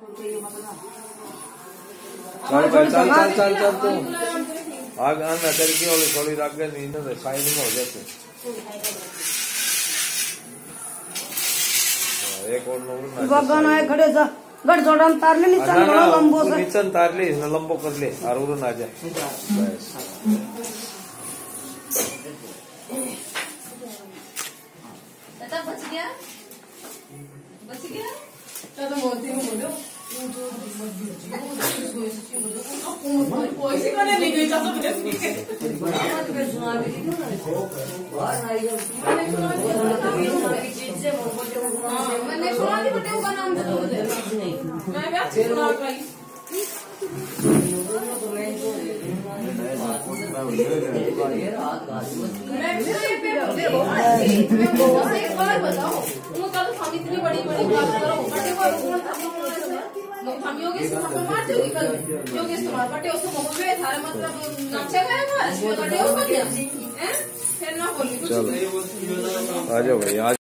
चल भाई चल चल चल चल तू आग आना करके और थोड़ी रख गए नहीं ना साइड में हो जाते एक और नंबर बगन आए खड़े जा गड़ जोड़न तार ले नीचे लंबो से नीचे तार ले इसने लंबो कर ले और उड़न आ जा दादा बच गया तो मोती में बोलो पैसे कोने ले गई चाचा मुझे मैंने सुना कि बटे का नाम था मैं क्या सुना भाई मैं एक बार बताओ तुम कल हम इतनी बड़ी बड़ी बात करो बटे को हम योगेश कुमार को मारते हो कल योगेश कुमार बटे उसको मोबाइल में थारे मतलब नाचा गया था बटे उसको क्या हैं फिर ना बोली आ जाओ भाई।